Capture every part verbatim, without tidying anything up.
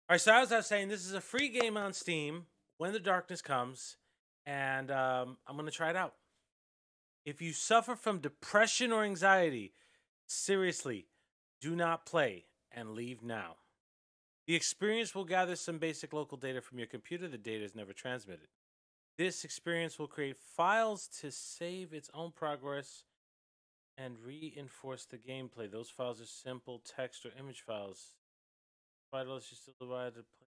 All right, so as I was saying, this is a free game on Steam. When the Darkness Comes, and um, I'm gonna try it out. If you suffer from depression or anxiety, seriously, do not play and leave now. The experience will gather some basic local data from your computer. The data is never transmitted. This experience will create files to save its own progress and reinforce the gameplay. Those files are simple text or image files. Files you still divide to play.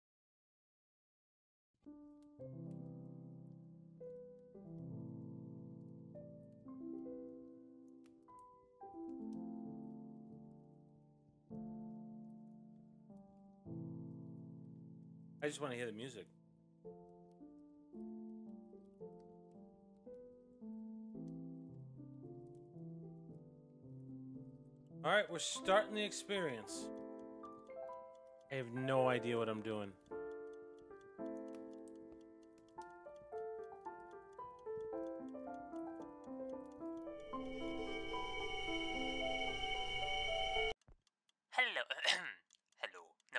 I just want to hear the music. All right, we're starting the experience. I have no idea what I'm doing. Hello. Hello. No.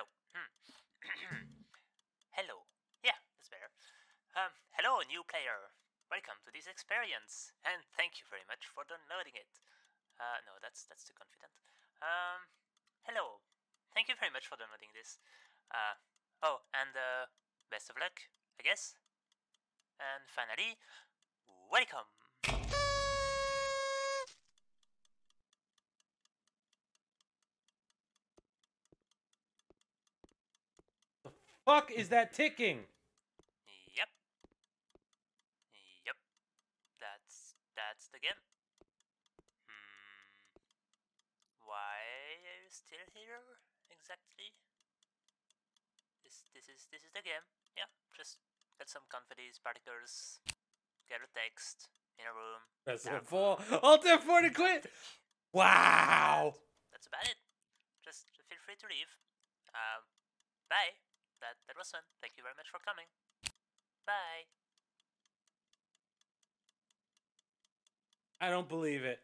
Hello. Yeah, that's better. Um, hello, new player. Welcome to this experience, and thank you very much for downloading it. Uh, no, that's that's too confident. Um, hello. Thank you very much for downloading this. Uh, oh, and uh, best of luck, I guess. And finally, welcome. The fuck is that ticking? Yep. Yep. That's that's the game. Hmm. Why are you still here exactly? This this is this is the game. Yeah, just get some confetti particles, get a text in a room. That's dark a four. room, Alt F four to quit. empty. Wow. And that's about it. Just feel free to leave. Um, bye. That that was fun. Thank you very much for coming. Bye. I don't believe it.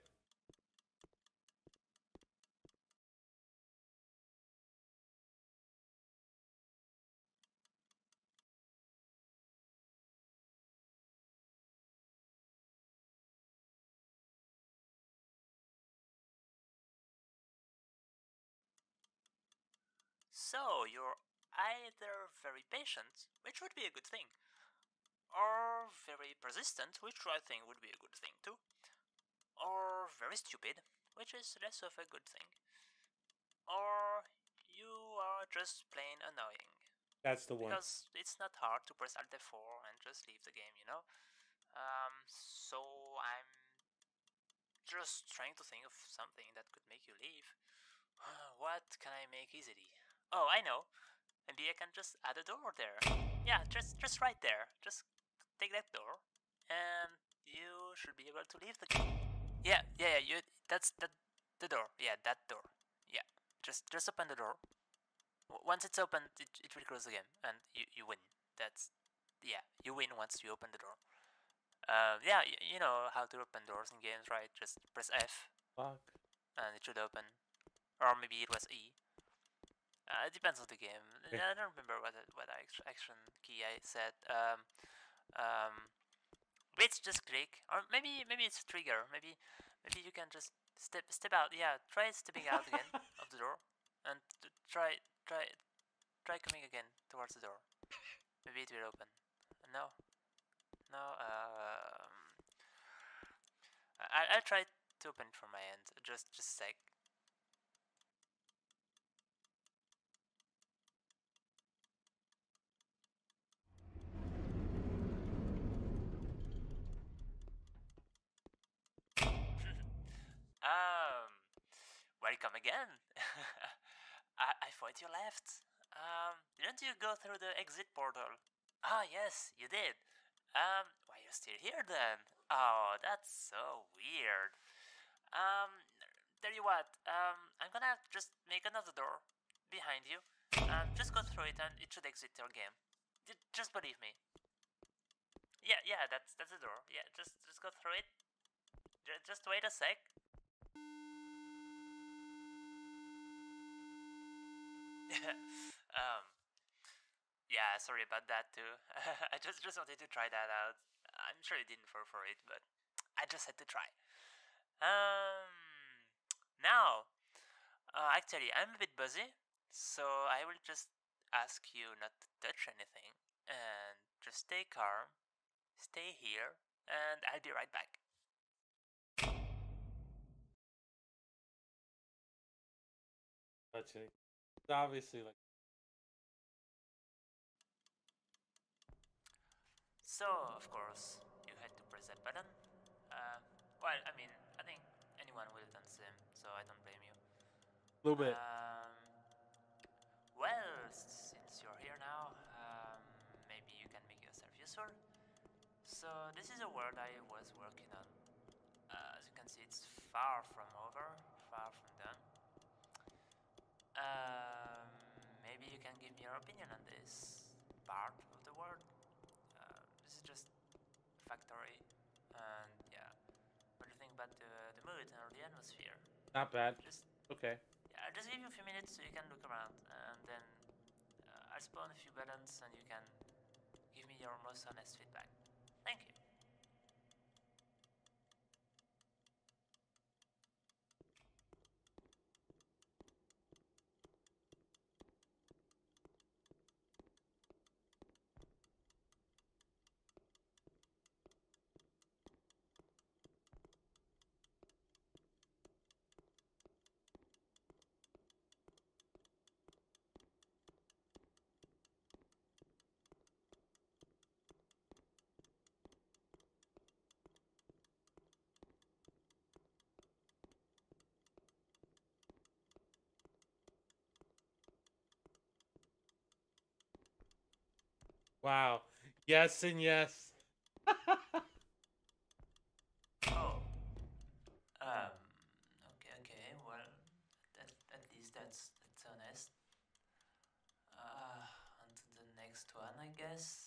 So you're either very patient, which would be a good thing, or very persistent, which I think would be a good thing too, or very stupid, which is less of a good thing, or you are just plain annoying. That's the one. Because it's not hard to press Alt F four and just leave the game, you know? Um, so I'm just trying to think of something that could make you leave. What can I make easily? Oh, I know. Maybe I can just add a door there. Yeah, just just right there. Just take that door, and you should be able to leave the game. Yeah, yeah, yeah. You. That's the the door. Yeah, that door. Yeah, just just open the door. Once it's open, it, it will close the game, and you, you win. That's, yeah, you win once you open the door. Uh, yeah, you, you know how to open doors in games, right? Just press F, Fuck. and it should open. Or maybe it was E. Uh, it depends on the game. Okay. I don't remember what what action key I said. Um, um, maybe it's just click, or maybe maybe it's trigger. Maybe maybe you can just step step out. Yeah, try stepping out again of the door, and try try try coming again towards the door. Maybe it will open. No, no. Um, I I'll try to open it from my end. Just just a sec. um, welcome again. I I thought you left. Um, didn't you go through the exit portal? Ah, yes, you did. Um, why are you still here then? Oh, that's so weird. Um, tell you what, um, I'm gonna just make another door behind you. Um, just go through it and it should exit your game. Just believe me. Yeah, yeah, that's that's the door. Yeah, just just go through it. Just wait a sec. um, Yeah, sorry about that too. I just just wanted to try that out. I'm sure you didn't fall for it, but I just had to try. Um, now, uh, actually, I'm a bit busy, so I will just ask you not to touch anything and just stay calm, stay here, and I'll be right back. Touching. It's obviously like. So, of course, you had to press that button. Uh, well, I mean, I think anyone would have done the same, so I don't blame you. A little bit. Um, well, since you're here now, um, maybe you can make yourself useful. So, this is a world I was working on. Uh, as you can see, it's far from over, far from done. Um, maybe you can give me your opinion on this part of the world. Uh, this is just factory, and yeah. What do you think about the, the mood or the atmosphere? Not bad. Just Okay. yeah, I'll just give you a few minutes so you can look around, and then uh, I'll spawn a few buttons, and you can give me your most honest feedback. Thank you. Wow. Yes and yes. Oh. Um. Okay. Okay. Well, that, at least that's that's honest. Uh, on to the next one, I guess.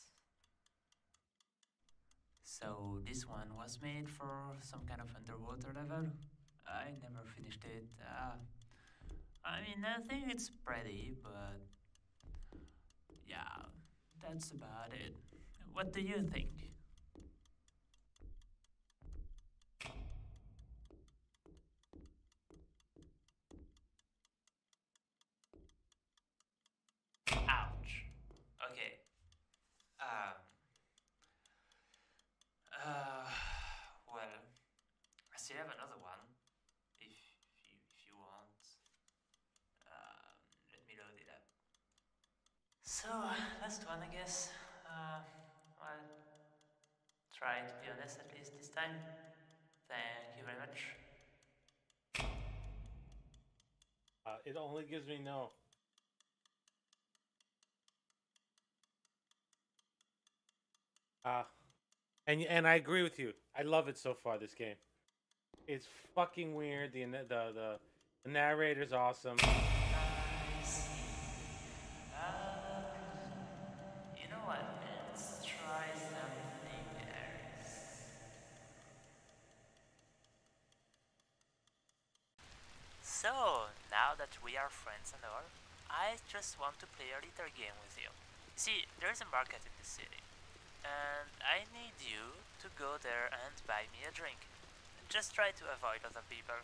So this one was made for some kind of underwater level. I never finished it. Uh, I mean, I think it's pretty, but yeah, that's about it. What do you think? Ouch. Okay. Um. Uh. Well, I still have another one. If if you if you want. Um. Let me load it up. So last one, I guess. Uh. Well, try to be honest at least this time. Thank you very much. Uh, it only gives me no. Uh, and and I agree with you. I love it so far. This game. It's fucking weird. The the the, the narrator's awesome. I see. Uh, you know what? Let's try something else. So, now that we are friends and all, I just want to play a little game with you. See, there's a market in the city, and I need you to go there and buy me a drink. Just try to avoid other people.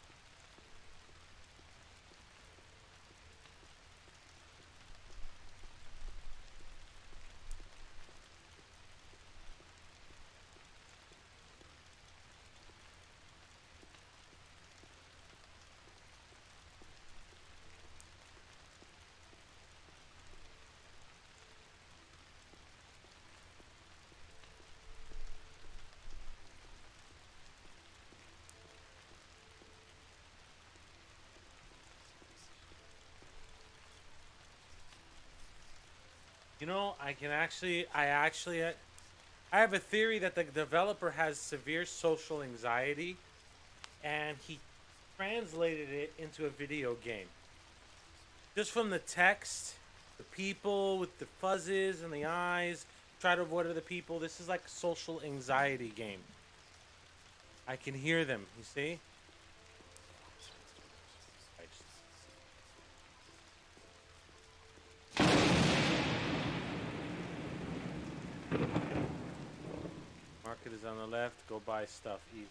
You know, I can actually, I actually, I have a theory that the developer has severe social anxiety, and he translated it into a video game. Just from the text, the people with the fuzzes and the eyes, try to avoid other people. This is like a social anxiety game. I can hear them. You see? market is on the left. Go buy stuff. Eat.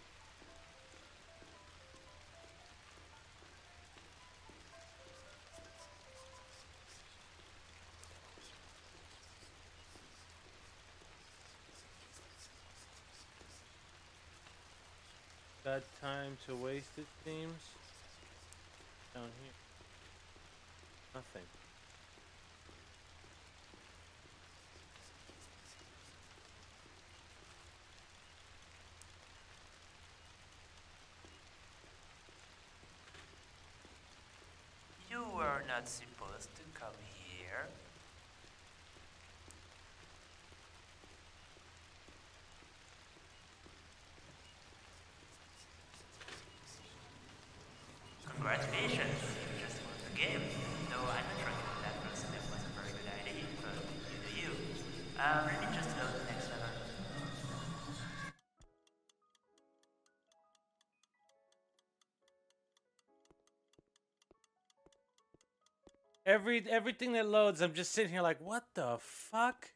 Got time to waste, it seems. Down here. Nothing. You were not supposed to come here. Congratulations, you just won the game. No, I'm not recommending that person, it was a very good idea, but you do you. Um, let me just load the next level. Every everything that loads, I'm just sitting here like, what the fuck?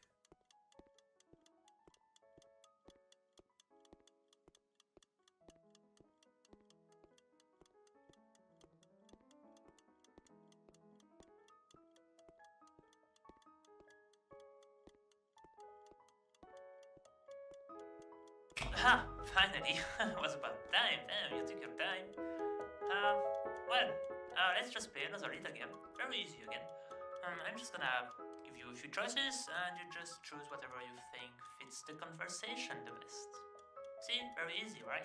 Ha! Finally! It was about time. Damn, you took your time. Um, well, uh, let's just play another little game. Very easy again. Um, I'm just gonna give you a few choices, and you just choose whatever you think fits the conversation the best. See? Very easy, right?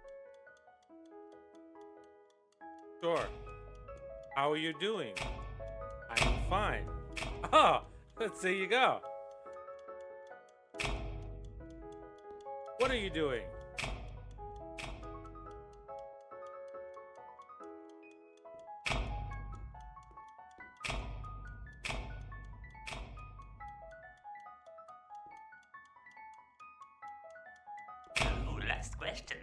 Sure. How are you doing? I'm fine. Oh, let's there you go. What are you doing? Oh, last question.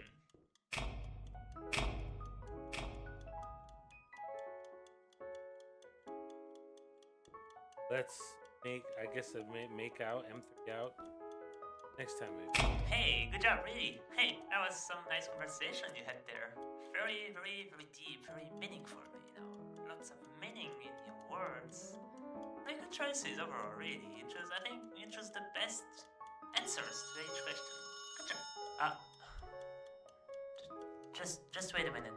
Let's make, I guess, a ma- make out, M three out. Next time, maybe. Hey, good job, really. Hey, that was some nice conversation you had there. Very, very, very deep, very meaningful, you know. Lots of meaning in your words. Very good choices overall, really. You chose, I think, you chose the best answers to each question. Good job. Ah. Just, just wait a minute.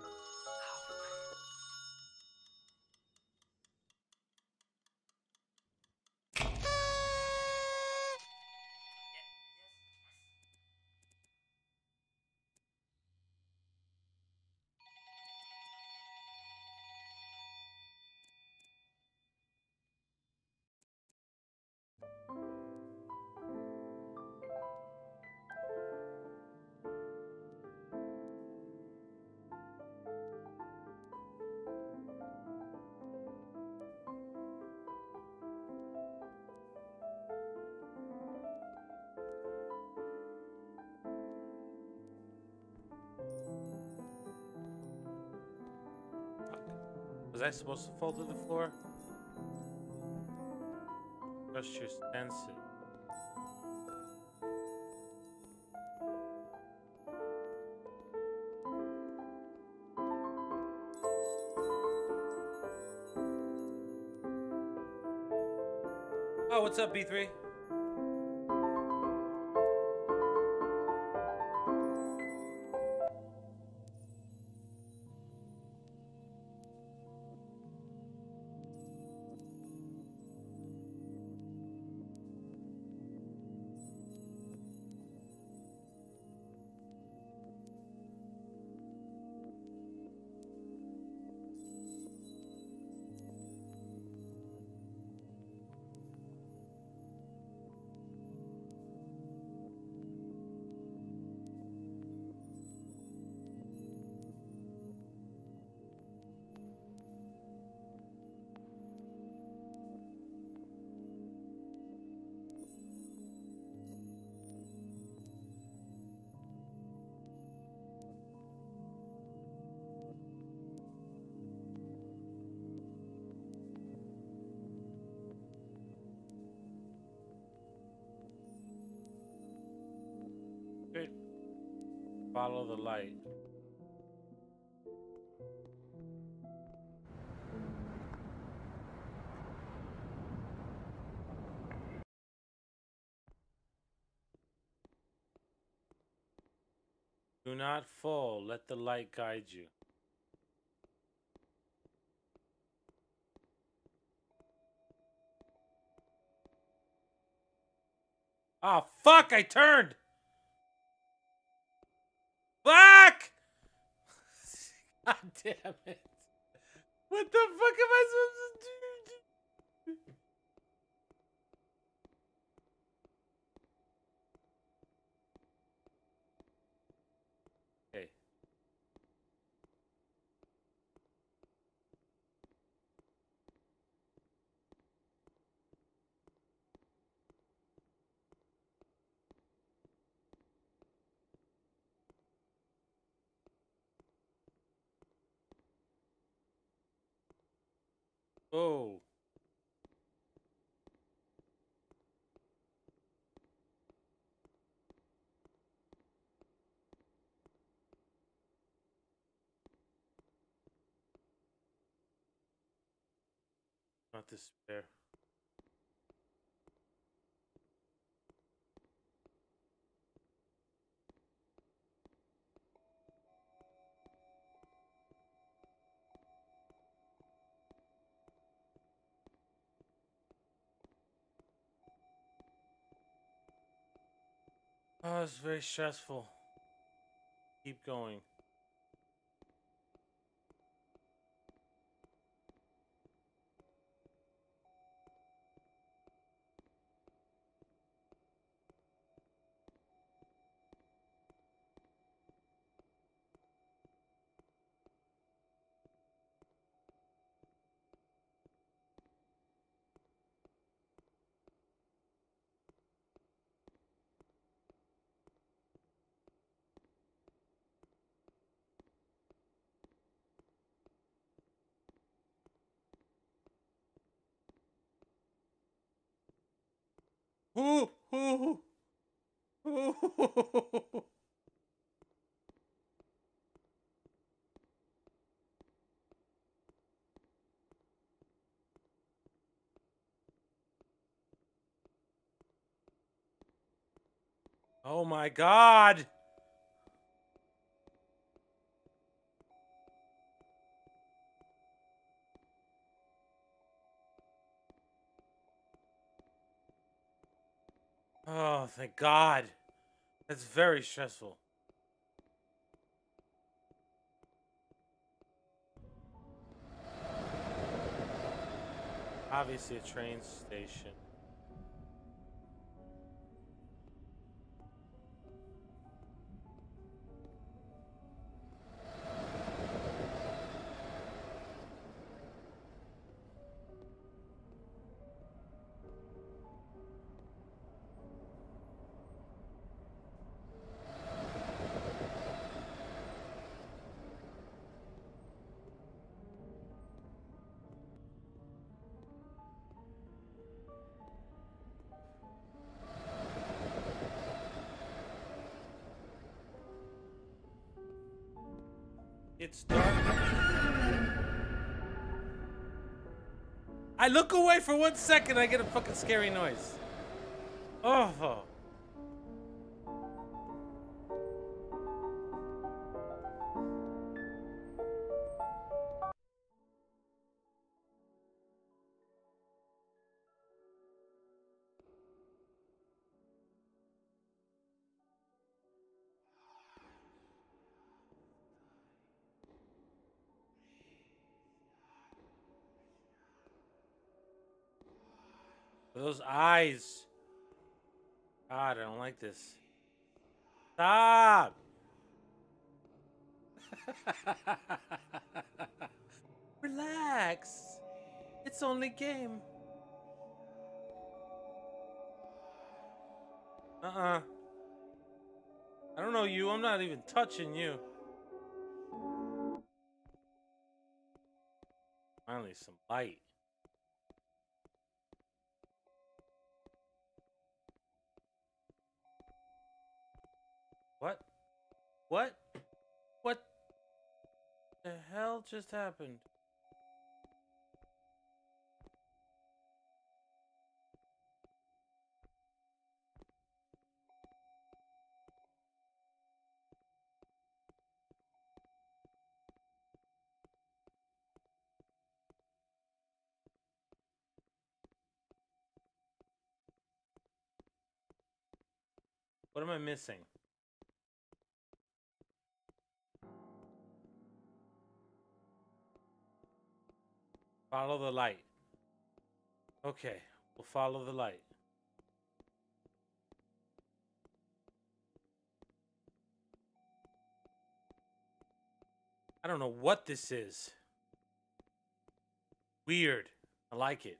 Was I supposed to fall to the floor? Trust your senses. Oh, what's up, B three? Follow the light. Do not fall. Let the light guide you. Oh, fuck! I turned! Fuck! God damn it. What the fuck am I supposed to do? Okay. Oh. Not despair. Oh, it's very stressful. Keep going. Ooh, ooh, ooh. Oh my god! Oh, thank God. That's very stressful. Obviously a train station. It's dark. I look away for one second, I get a fucking scary noise. Oh. Those eyes. God, I don't like this. Stop. Relax. It's only game. Uh-uh. I don't know you. I'm not even touching you. Finally, some light. What? What? What the hell just happened? What am I missing? Follow the light. Okay, we'll follow the light. I don't know what this is. Weird. I like it.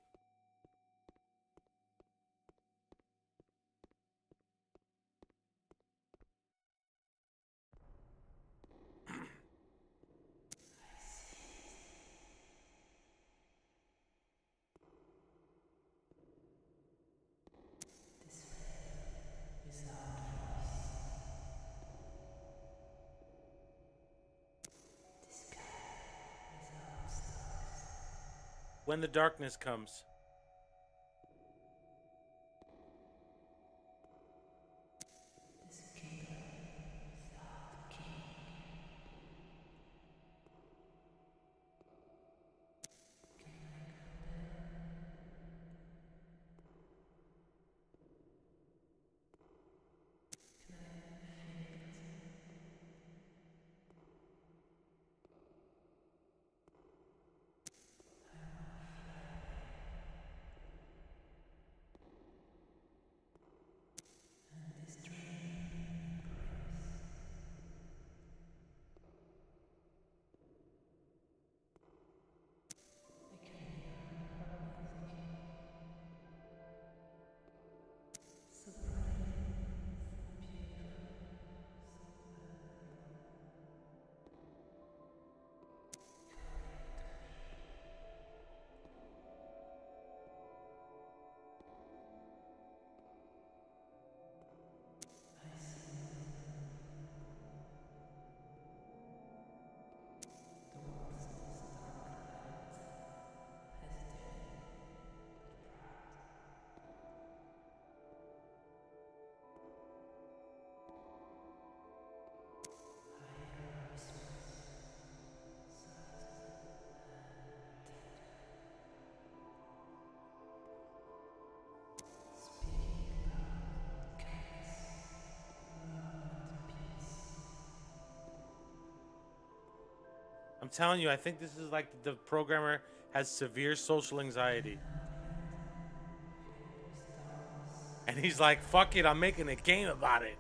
When the darkness comes. I'm telling you, I think this is like the programmer has severe social anxiety. And he's like, fuck it, I'm making a game about it.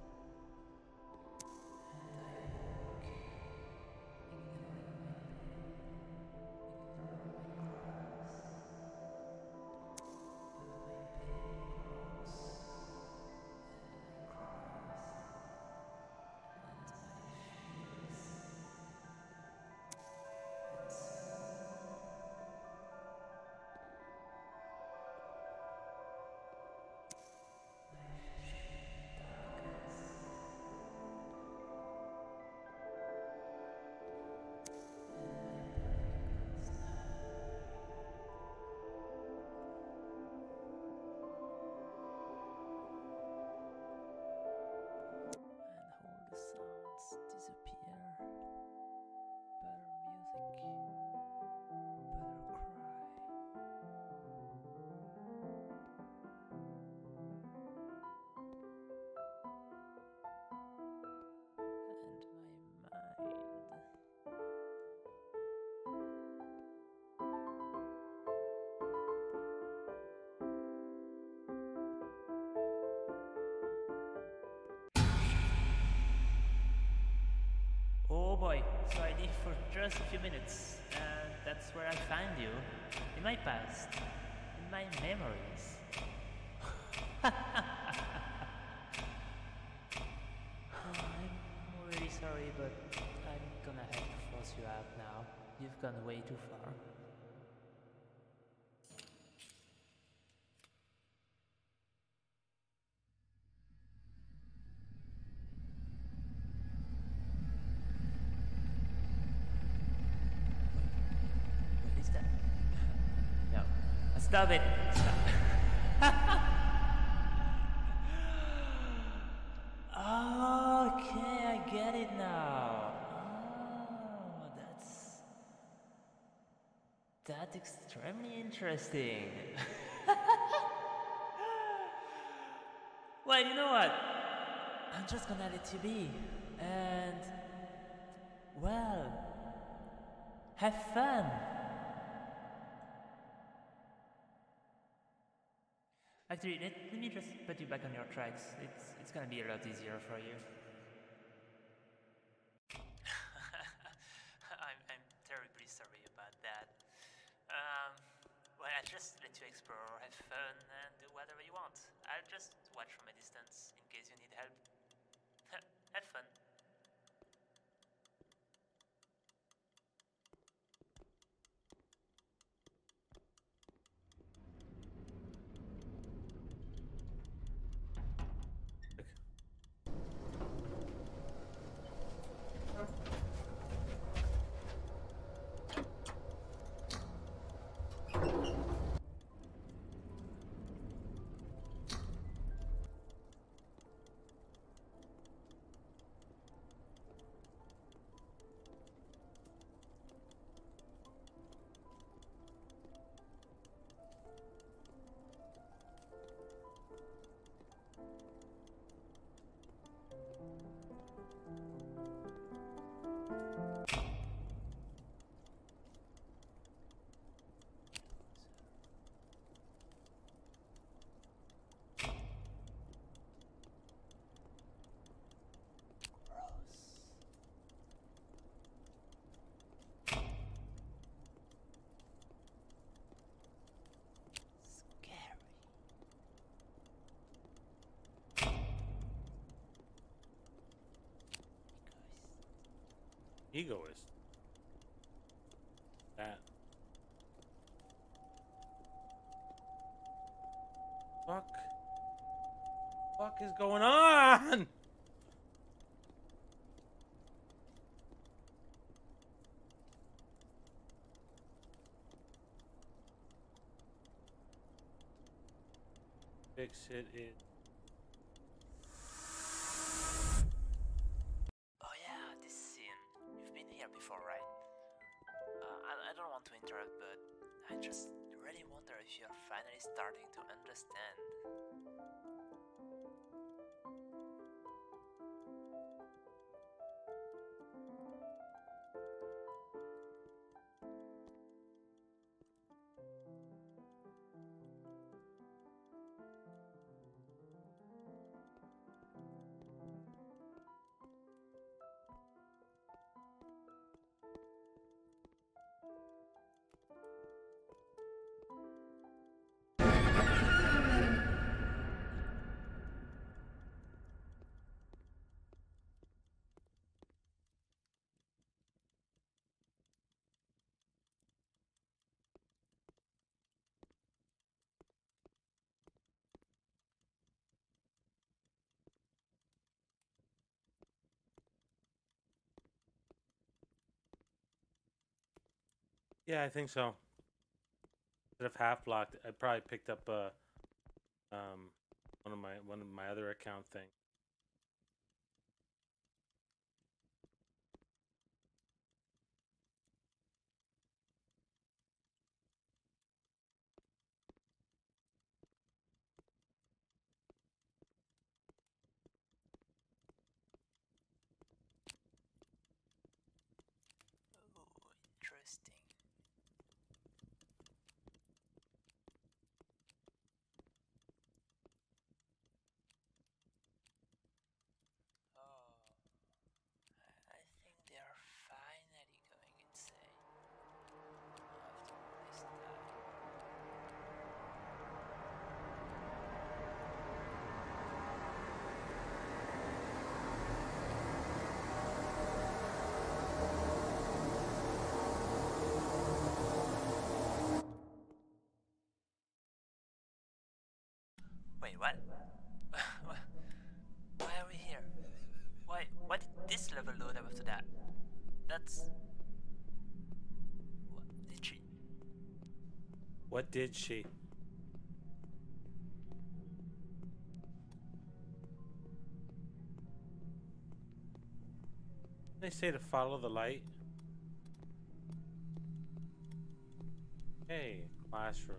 Oh boy, so I leave for just a few minutes, and that's where I find you. In my past. In my memories. I'm really sorry, but I'm gonna have to force you out now. You've gone way too far. Stop it. Stop. Okay, I get it now. Oh, that's that's extremely interesting. Well, you know what? I'm just gonna let you be, and well, have fun. Actually, let, let me just put you back on your tracks. It's it's gonna be a lot easier for you. I'm I'm terribly sorry about that. Um, well, I'll just let you explore, have fun, and do whatever you want. I'll just watch from a distance in case you need help. Have fun. Egoist. That. Fuck. Fuck is going on? Fix it. It. Oh yeah, this scene. You've been here before, right? Uh, I, I don't want to interrupt, but I just really wonder if you're finally starting to understand. Yeah, I think so. Instead of half blocked, I probably picked up uh, um, one of my one of my other account thing. Oh, interesting. Oh, I think they are finally going insane after all this time. Wait, what? Why are we here? Why? Why did this level load up after that? That's. What did she? What did she? They say to follow the light. Hey, classroom.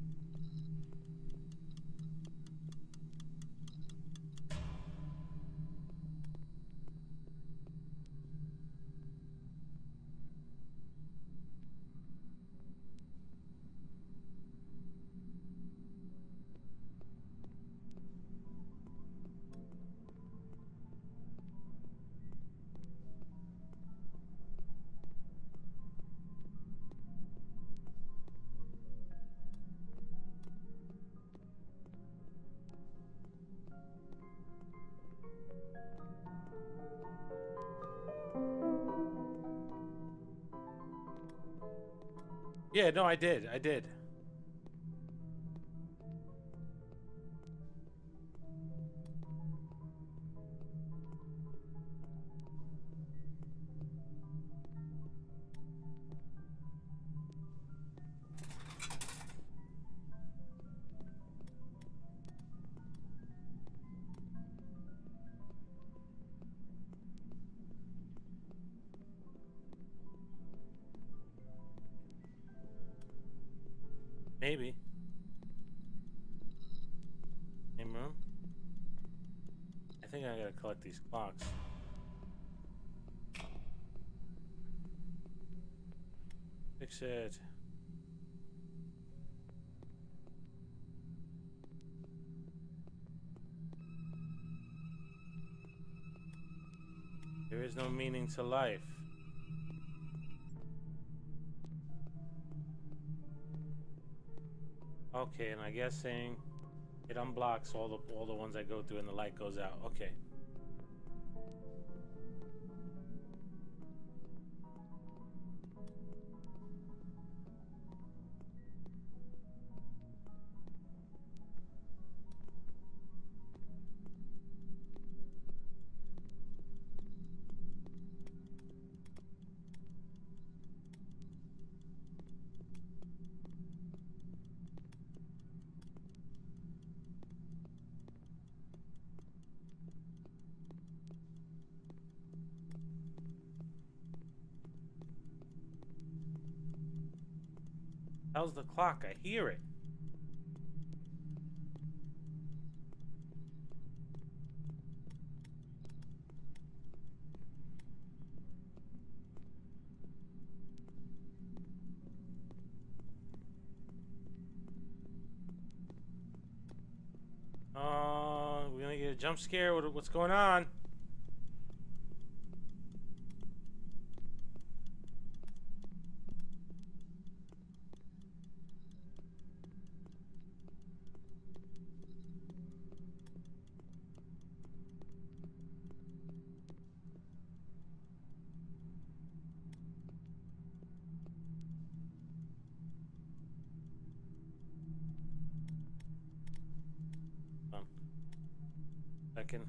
Yeah, no, I did. I did. Maybe. Same room? I think I gotta collect these clocks. Fix it. There is no meaning to life. Okay, and I guess saying it unblocks all the all the ones I go through and the light goes out. Okay. How's the clock? I hear it. Oh, we're gonna get a jump scare. What, what's going on? Second.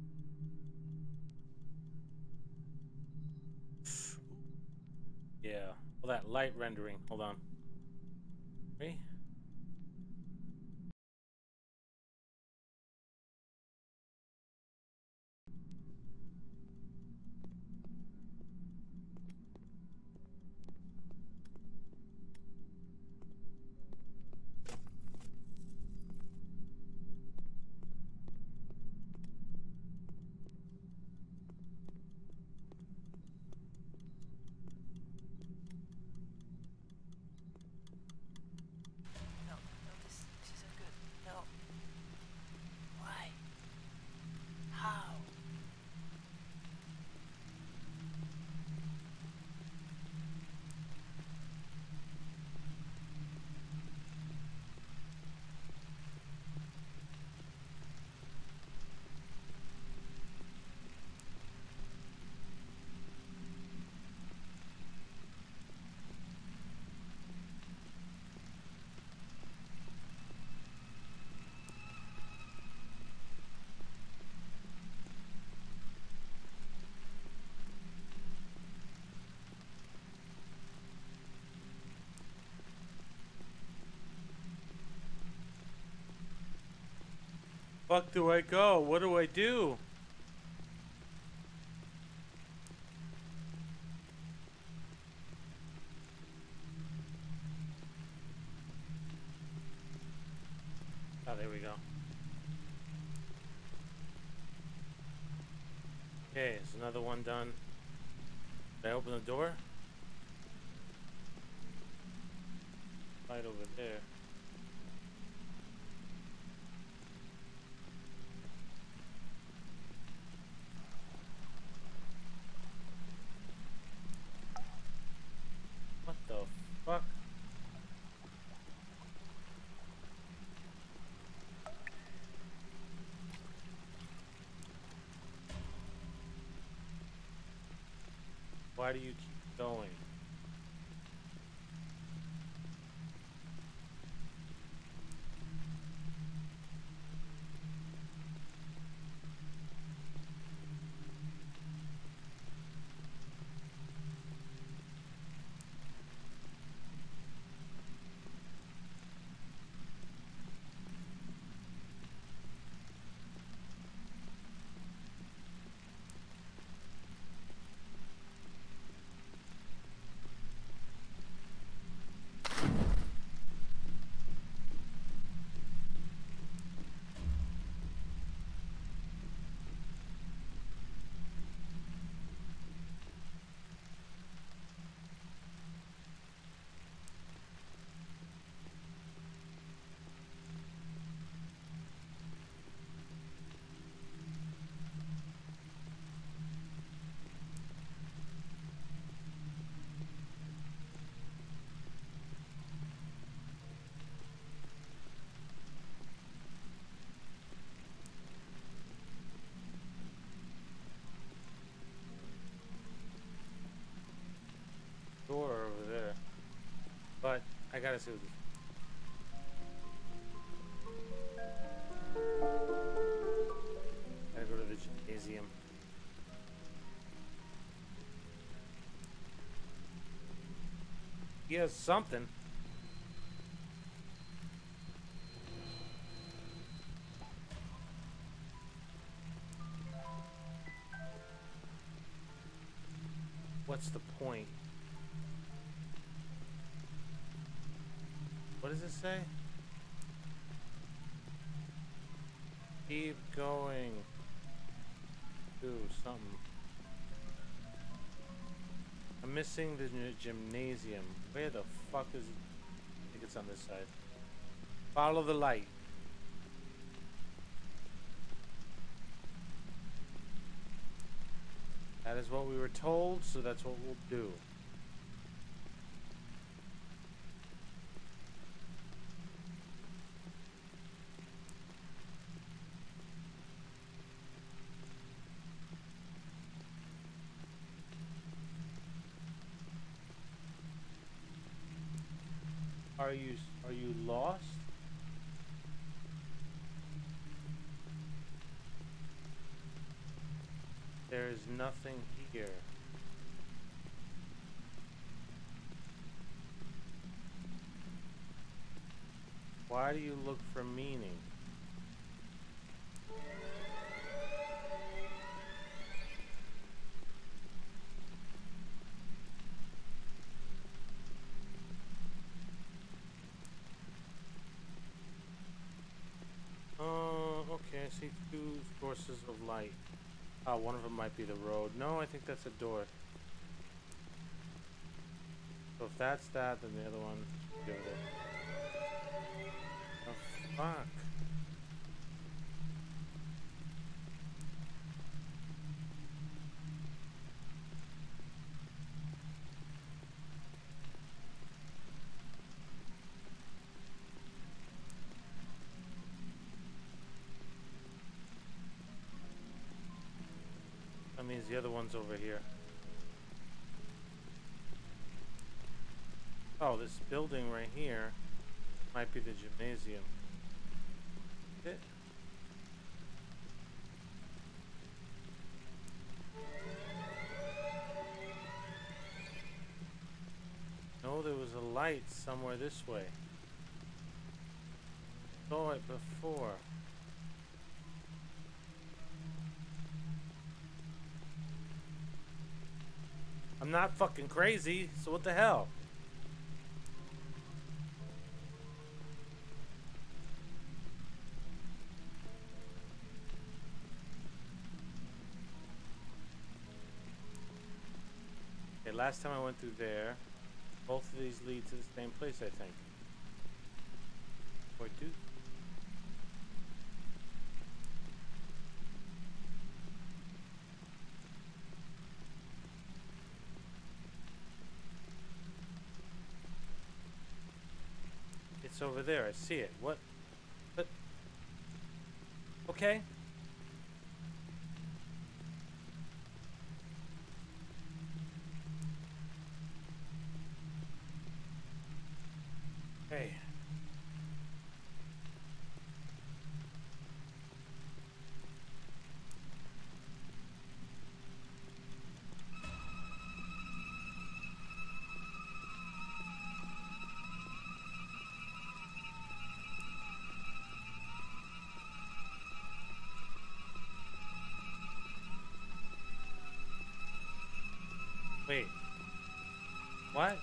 Yeah. All that light rendering. Hold on. Ready? Fuck do I go? What do I do? Oh, there we go. Okay, is another one done? Did I open the door? Right over there. What the fuck? Why do you keep going? Door over there. But I gotta see what this. Gotta go to the gymnasium. He has something. What's the point? What does it say? Keep going. Do something. I'm missing the gy- gymnasium. Where the fuck is it? I think it's on this side. Follow the light. That is what we were told, so that's what we'll do. Are you are you lost? There is nothing here. Why do you look for meaning? Oh, okay, I see two sources of light. Oh, one of them might be the road. No, I think that's a door. So if that's that, then the other one should be over there. Oh, fuck. That means the other one's over here. Oh, this building right here might be the gymnasium. It? No, there was a light somewhere this way. Saw it before. I'm not fucking crazy, so what the hell? Okay, last time I went through there, both of these lead to the same place, I think. Or do? It's over there. I see it. What? But. Okay. Hey. Wait. What?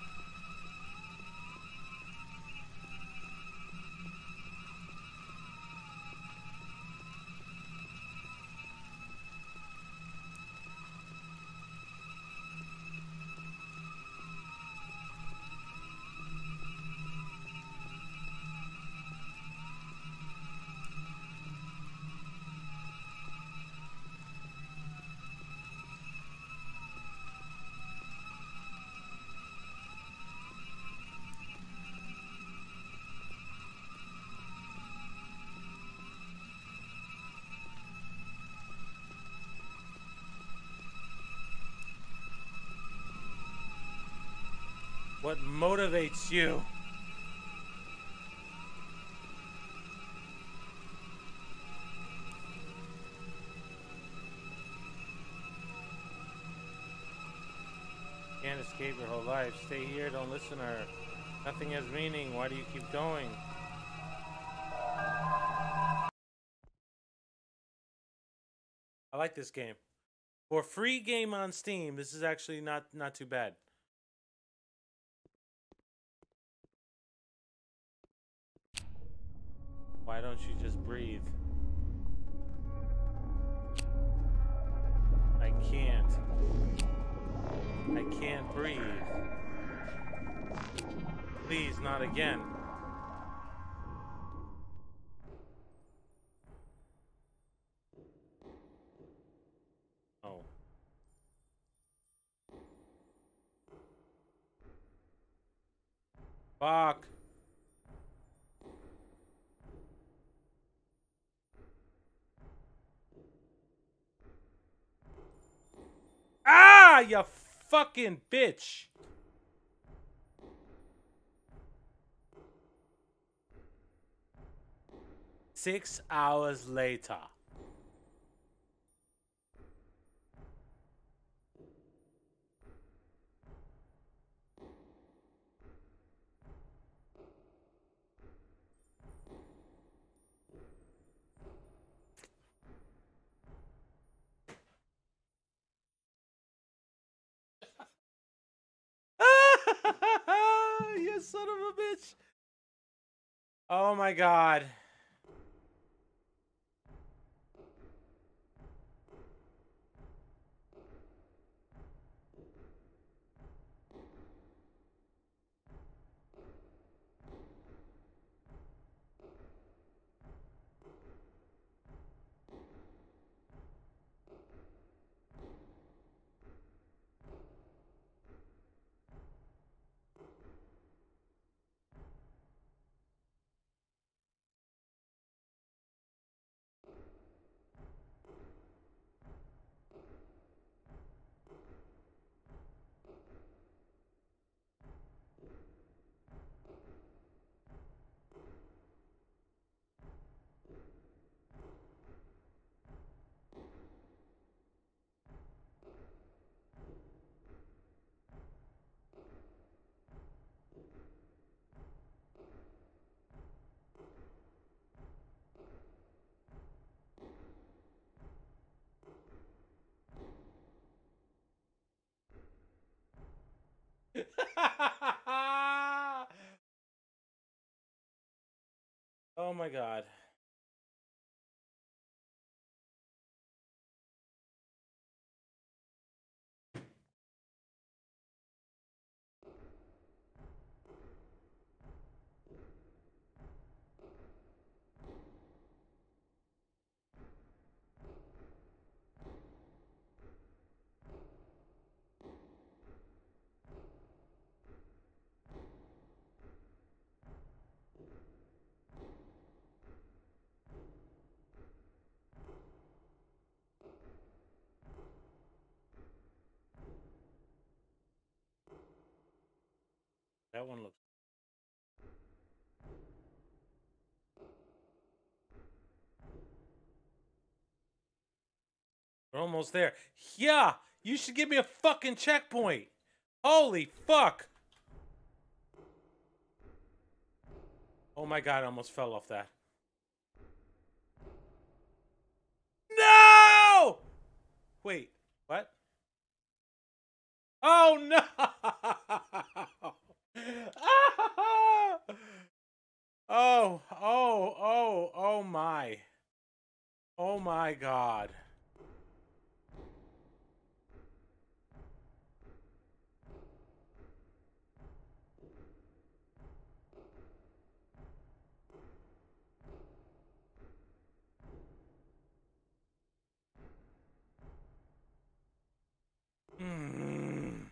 What motivates you? Can't escape your whole life. Stay here, don't listen to her. Nothing has meaning. Why do you keep going? I like this game. For a free game on Steam, this is actually not not too bad. Why don't you just breathe? I can't. I can't breathe. Please, not again. Oh. Fuck. Ah, you fucking bitch. Six hours later. You son of a bitch. Oh my god. Oh my god. That one looks. We're almost there. Yeah, you should give me a fucking checkpoint. Holy fuck. Oh my god, I almost fell off that. No! Wait, what? Oh no! Oh, oh, oh, oh my. Oh my god. Mm.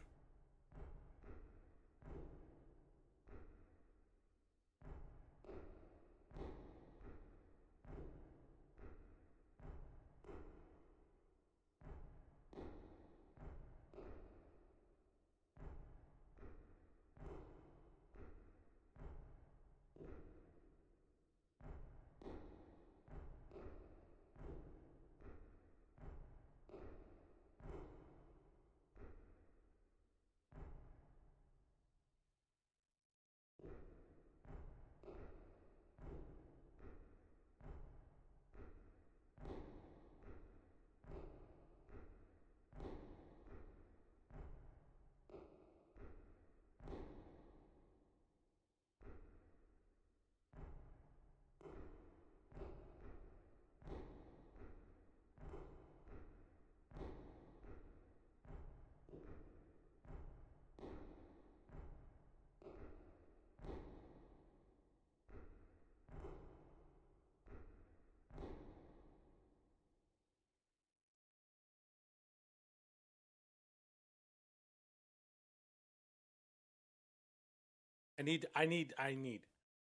I need, I need, I need.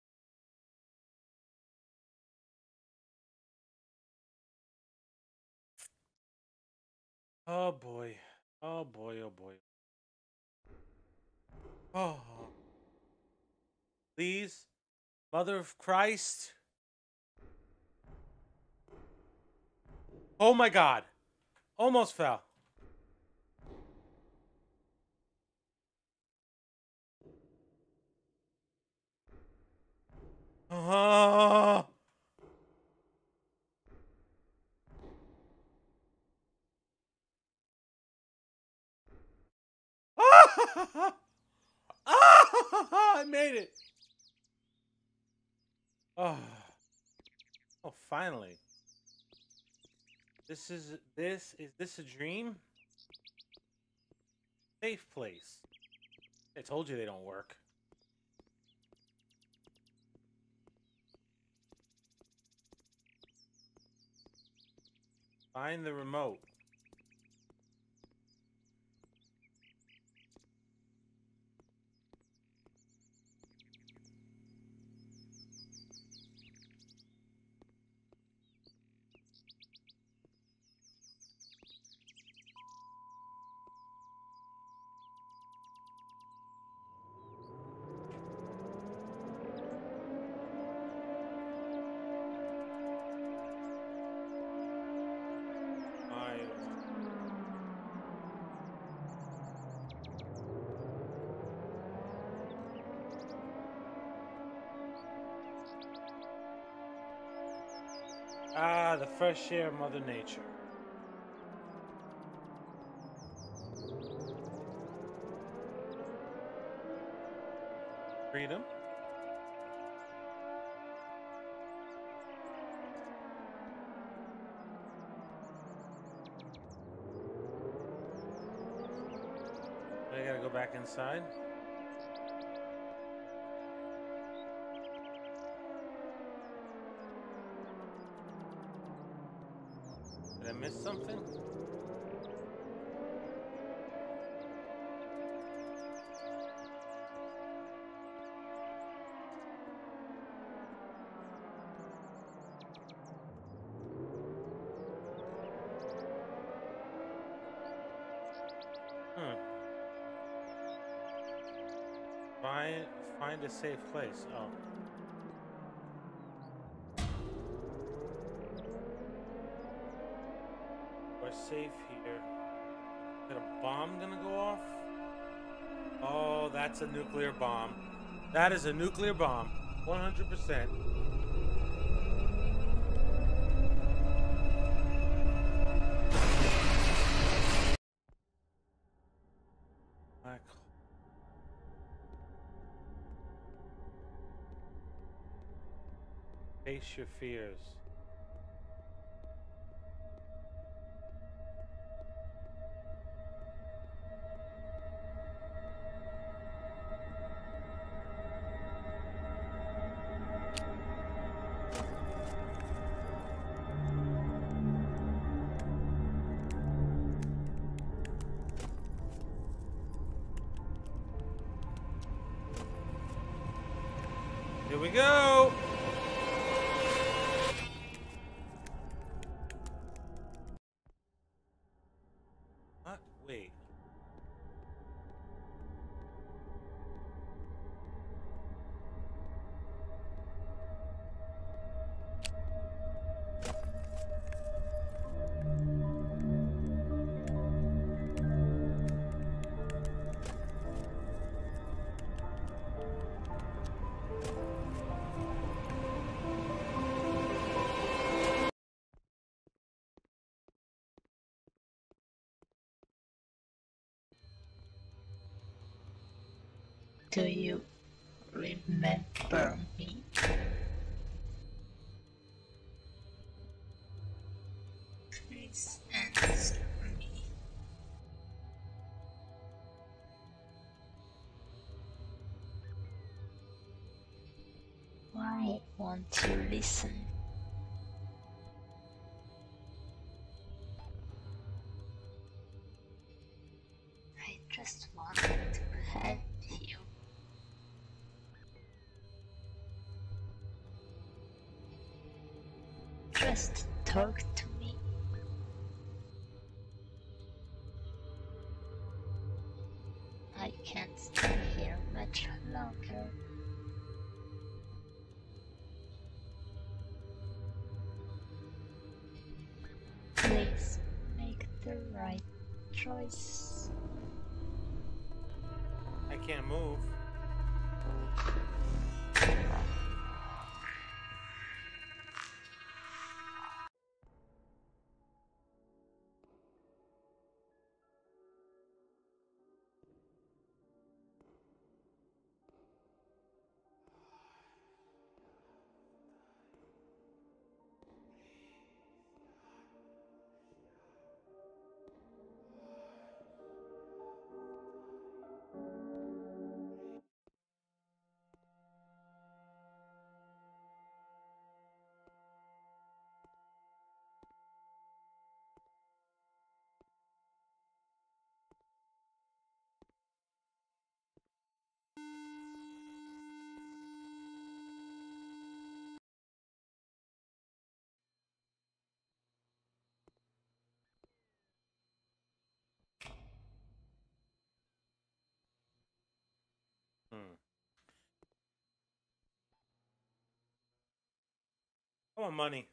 Oh boy. Oh boy, oh boy. Oh. Please, Mother of Christ. Oh my god. Almost fell. Oh. Ah! Ah! I made it. Oh. Oh, finally. This is this is this a dream? Safe place. I told you they don't work. Find the remote. I Ah, the fresh air of Mother Nature. Freedom. go back inside? Did I miss something? Hmm. Find, find a safe place. Oh. We're safe here. Is a bomb gonna go off? Oh, that's a nuclear bomb. That is a nuclear bomb. one hundred percent. Black hole. Face your fears. Here we go. What? Wait. Do you remember me? Please answer me. Why won't you listen? I just want to help you. Just talk to me. I can't stay here much longer. Please make the right choice. I can't move. Hmm. I want money.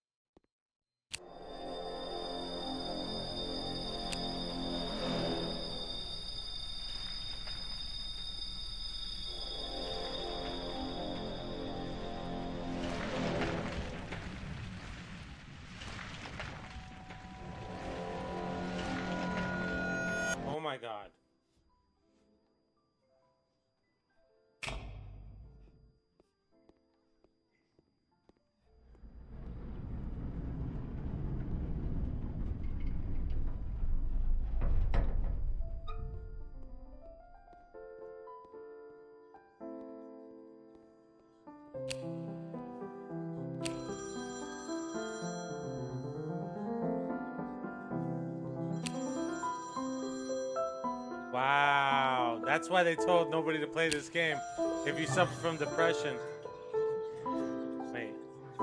Oh my god. That's why they told nobody to play this game. If you suffer from depression. Wait.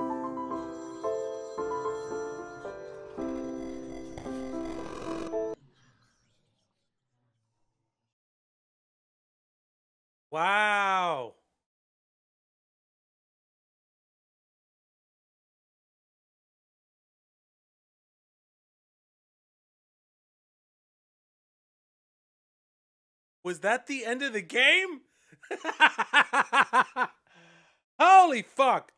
Wow. Was that the end of the game? Holy fuck.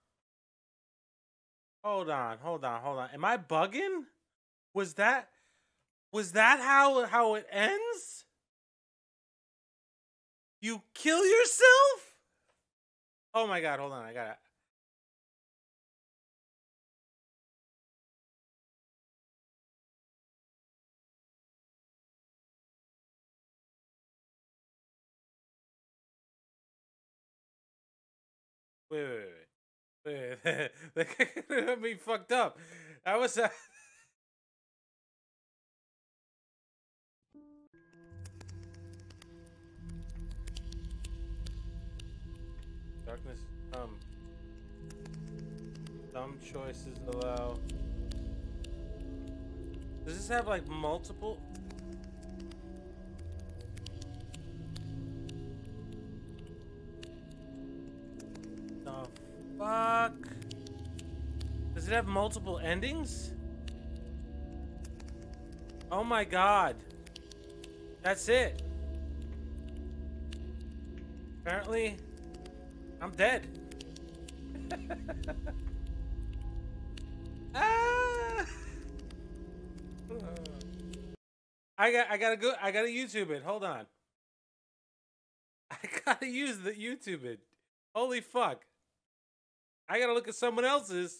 Hold on, hold on, hold on. Am I bugging? Was that was that how how it ends? You kill yourself? Oh my god, hold on, I got it. Wait, wait, wait, wait. Wait, that got me fucked up. That was uh... Darkness. Um. Some choices allow. Does this have like multiple? The fuck? Does it have multiple endings? Oh my god. That's it. Apparently, I'm dead. Ah! I got I gotta go I gotta YouTube it. Hold on. I gotta use the YouTube it. Holy fuck. I gotta look at someone else's.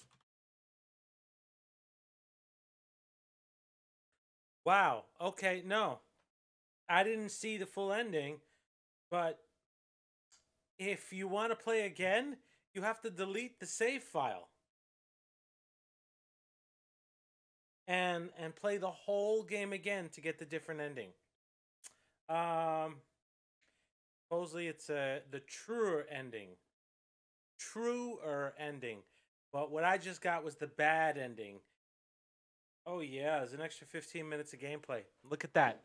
Wow. Okay, no. I didn't see the full ending, but if you want to play again, you have to delete the save file. And and play the whole game again to get the different ending. Um supposedly it's a the truer ending. Truer ending. But what I just got was the bad ending. Oh yeah, there's an extra fifteen minutes of gameplay. Look at that.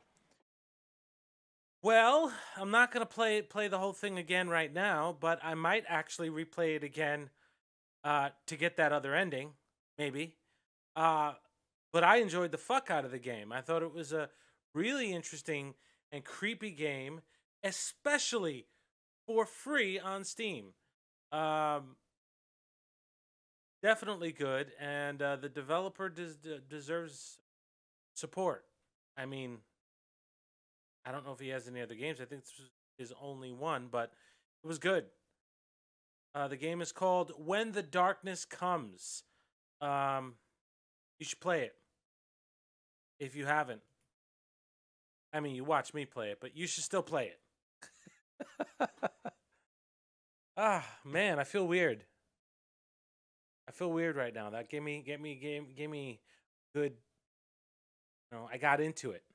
Well, I'm not gonna play play the whole thing again right now, but I might actually replay it again uh, to get that other ending, maybe. Uh, but I enjoyed the fuck out of the game. I thought it was a really interesting and creepy game, especially for free on Steam. Um, definitely good, and uh, the developer des- deserves support. I mean, I don't know if he has any other games. I think this was his only one, but it was good. Uh, the game is called When the Darkness Comes. Um, you should play it if you haven't. I mean, you watch me play it, but you should still play it. Ah, man, I feel weird. I feel weird right now. That gave me, gave me, gave, gave me good. You know, I got into it.